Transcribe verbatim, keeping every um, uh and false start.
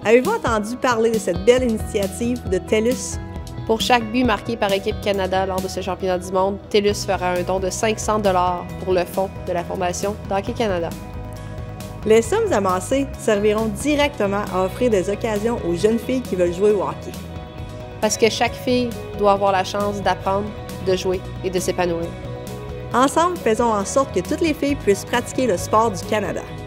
Avez-vous entendu parler de cette belle initiative de TELUS? Pour chaque but marqué par Équipe Canada lors de ce championnat du monde, TELUS fera un don de cinq cents dollars pour le fonds de la Fondation d'Hockey Canada. Les sommes amassées serviront directement à offrir des occasions aux jeunes filles qui veulent jouer au hockey. Parce que chaque fille doit avoir la chance d'apprendre, de jouer et de s'épanouir. Ensemble, faisons en sorte que toutes les filles puissent pratiquer le sport du Canada.